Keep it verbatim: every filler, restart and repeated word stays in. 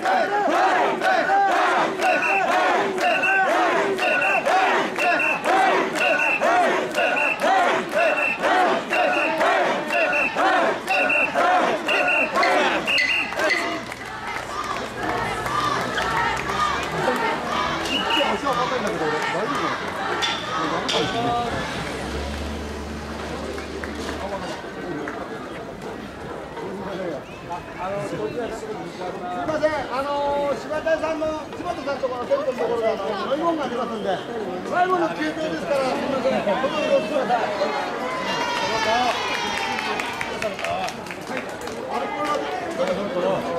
すみません、あの柴田さんの柴田さんとこのテントのところであの飲み物が出ますんで、最後の休憩ですから、すみません、どうぞよろしくください。アルコールは